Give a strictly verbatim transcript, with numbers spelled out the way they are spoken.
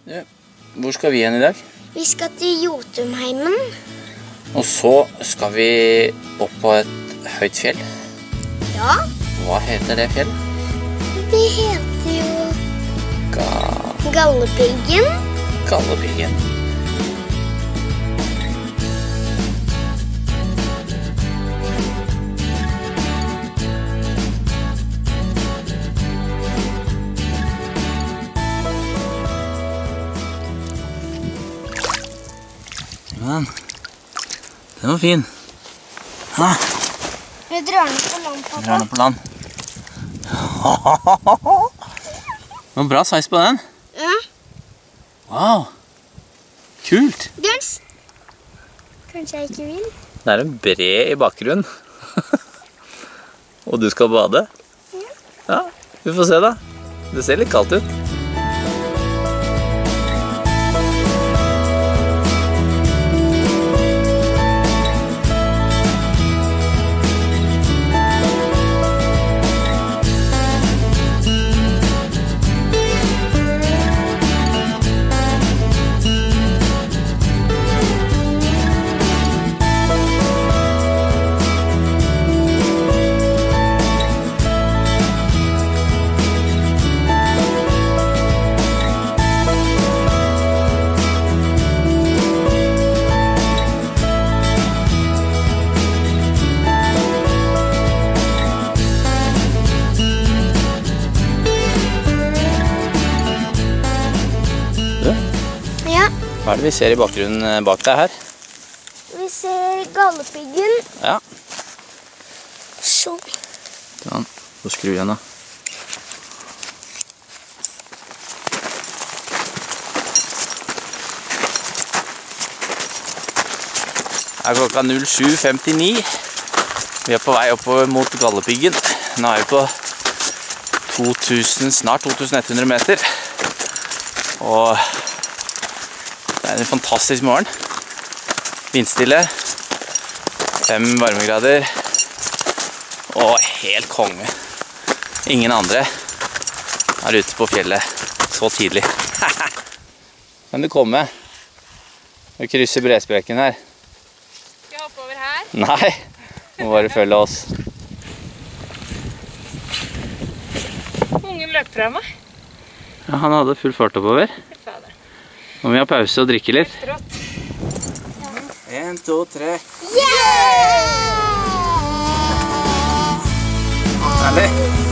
Ja. Hvor skal vi igjen i dag? Vi skal til Jotunheimen. Og så skal vi opp på et høyt fjell. Ja. Hva heter det fjellet? Det heter jo... Ga... Galdhøpiggen. Galdhøpiggen. Den. Den var fin. Ha. Vi drar den på land, pappa. Drar den på land. Det var bra size på den. Ja. Wow. Kult. Dørs. Kanskje jeg ikke vil. Det er en bre i bakgrunnen. Og du skal bade? Ja. Ja, vi får se da. Det ser litt kaldt ut. Ja. Hva er det vi ser i bakgrunnen bak deg her? Vi ser Galdhøpiggen. Ja. Sånn. Sånn, så skru igjen da. Det er klokka null sju femtini. Vi er på vei oppover mot Galdhøpiggen. Nå er vi på to tusen, snart to tusen ett hundre meter. Og det er en fantastisk morgen. Vindstille, fem varmegrader og helt konge. Ingen andre er ute på fjellet så tidlig. Kan du komme og krysse bresprekken her? Skal jeg hoppe over her? Nei, må bare følge oss. Ungen løp fra meg. Ja, han hadde full fart oppover. Nå må vi ha pause og drikke litt. En, to, tre. Yeah! Herlig!